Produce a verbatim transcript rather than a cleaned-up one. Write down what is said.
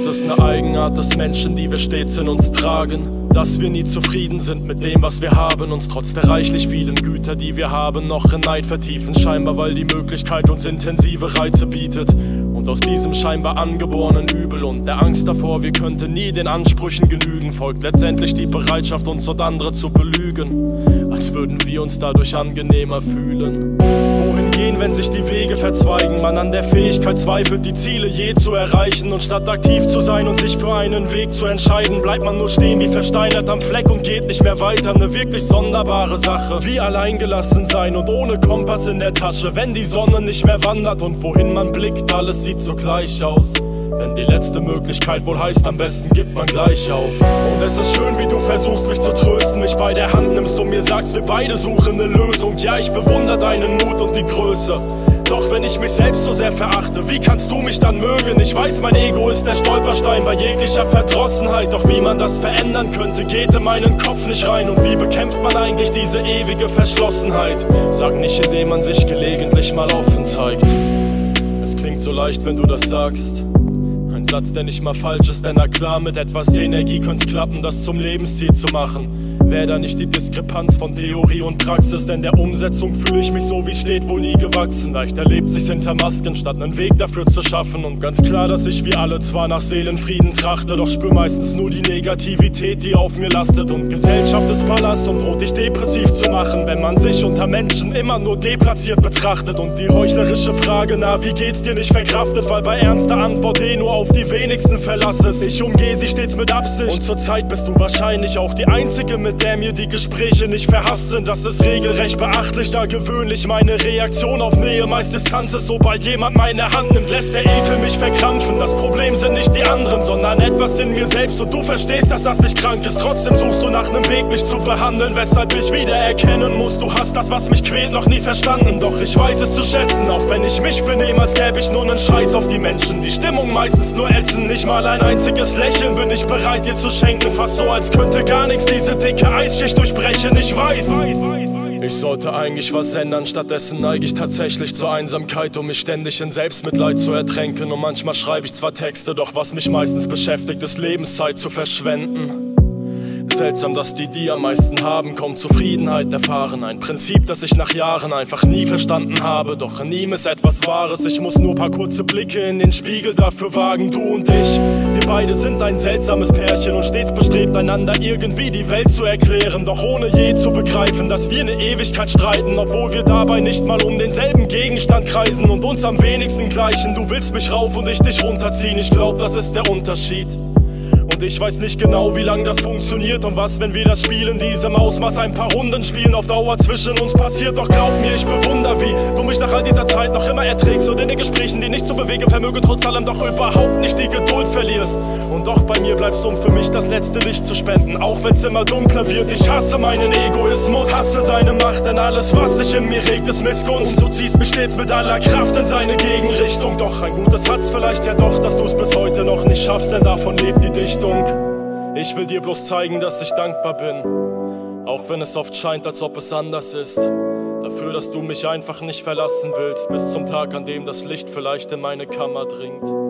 ist eine Eigenart des Menschen, die wir stets in uns tragen. Dass wir nie zufrieden sind mit dem, was wir haben, uns trotz der reichlich vielen Güter, die wir haben, noch in Neid vertiefen. Scheinbar, weil die Möglichkeit uns intensive Reize bietet. Und aus diesem scheinbar angeborenen Übel und der Angst davor, wir könnten nie den Ansprüchen genügen, folgt letztendlich die Bereitschaft, uns und andere zu belügen, als würden wir uns dadurch angenehmer fühlen. Wohin gehen, wenn sich die Wege verzweigen? Man an der Fähigkeit zweifelt, die Ziele je zu erreichen. Und statt aktiv zu sein und sich für einen Weg zu entscheiden, bleibt man nur stehen wie versteinert am Fleck und geht nicht mehr weiter. Eine wirklich sonderbare Sache, wie alleingelassen sein und ohne Kompass in der Tasche. Wenn die Sonne nicht mehr wandert und wohin man blickt, alles sieht so gleich aus. Wenn die letzte Möglichkeit wohl heißt, am besten gibt man gleich auf. Und es ist schön, wie du versuchst mich zu trösten, mich bei der Hand nimmst und mir sagst, wir beide suchen eine Lösung. Ja, ich bewundere deinen Mut und die Größe. Doch wenn ich mich selbst so sehr verachte, wie kannst du mich dann mögen? Ich weiß, mein Ego ist der Stolperstein bei jeglicher Verdrossenheit. Doch wie man das verändern könnte, geht in meinen Kopf nicht rein. Und wie bekämpft man eigentlich diese ewige Verschlossenheit? Sag nicht, indem man sich gelegentlich mal offen zeigt. Es klingt so leicht, wenn du das sagst. Ein Satz, der nicht mal falsch ist, denn na klar, mit etwas Energie könnte's klappen, das zum Lebensziel zu machen. Wäre da nicht die Diskrepanz von Theorie und Praxis, denn der Umsetzung fühle ich mich so, wie's steht, wohl nie gewachsen. Leicht erlebt sich's hinter Masken, statt einen Weg dafür zu schaffen. Und ganz klar, dass ich wie alle zwar nach Seelenfrieden trachte, doch spür meistens nur die Negativität, die auf mir lastet. Und Gesellschaft ist Ballast und droht dich depressiv zu machen, wenn man sich unter Menschen immer nur deplatziert betrachtet. Und die heuchlerische Frage, na, wie geht's dir, nicht verkraftet, weil bei ernster Antwort eh nur auf die wenigsten Verlass ist. Ich umgehe sie stets mit Absicht und zurzeit bist du wahrscheinlich auch die einzige, mit der mir die Gespräche nicht verhasst sind. Das ist regelrecht beachtlich, da gewöhnlich meine Reaktion auf Nähe meist Distanz ist. Sobald jemand meine Hand nimmt, lässt der Ekel mich verkrampfen. Das Problem sind nicht die anderen, sondern etwas in mir selbst. Und du verstehst, dass das nicht krank ist. Trotzdem suchst du nach einem Weg, mich zu behandeln, weshalb ich wieder erkennen muss, du hast das, was mich quält, noch nie verstanden. Doch ich weiß es zu schätzen, auch wenn ich mich benehme, als gäbe ich nur nen Scheiß auf die Menschen. Die Stimmung meistens nur ätzen, nicht mal ein einziges Lächeln bin ich bereit dir zu schenken. Fast so, als könnte gar nichts diese dicke Eisschicht durchbrechen, ich weiß. Ich sollte eigentlich was ändern, stattdessen neige ich tatsächlich zur Einsamkeit, um mich ständig in Selbstmitleid zu ertränken. Und manchmal schreibe ich zwar Texte, doch was mich meistens beschäftigt, ist Lebenszeit zu verschwenden. Seltsam, dass die, die am meisten haben, kaum Zufriedenheit erfahren. Ein Prinzip, das ich nach Jahren einfach nie verstanden habe. Doch in ihm ist etwas Wahres, ich muss nur paar kurze Blicke in den Spiegel dafür wagen. Du und ich, wir beide sind ein seltsames Pärchen und stets bestrebt, einander irgendwie die Welt zu erklären. Doch ohne je zu begreifen, dass wir eine Ewigkeit streiten, obwohl wir dabei nicht mal um denselben Gegenstand kreisen und uns am wenigsten gleichen. Du willst mich rauf und ich dich runterziehen, ich glaub, das ist der Unterschied. Und ich weiß nicht genau, wie lang das funktioniert und was, wenn wir das Spiel in diesem Ausmaß ein paar Runden spielen, auf Dauer zwischen uns passiert. Doch glaub mir, ich bewundere, wie du mich nach all dieser Zeit noch immer erträgst und in den Gesprächen, die nicht zu bewegen vermögen, trotz allem doch überhaupt nicht die Geduld verlierst. Und doch bei mir bleibst du, um für mich das letzte Licht zu spenden, auch wenn's immer dunkler wird. Ich hasse meinen Egoismus, hasse seine Macht, denn alles, was sich in mir regt, ist Missgunst. Du ziehst mich stets mit aller Kraft in seine Gegenrichtung. Doch ein gutes hat's vielleicht ja doch, dass du's bis heute noch nicht schaffst, denn davon lebt die Dichtung. Ich will dir bloß zeigen, dass ich dankbar bin, auch wenn es oft scheint, als ob es anders ist. Dafür, dass du mich einfach nicht verlassen willst, bis zum Tag, an dem das Licht vielleicht in meine Kammer dringt.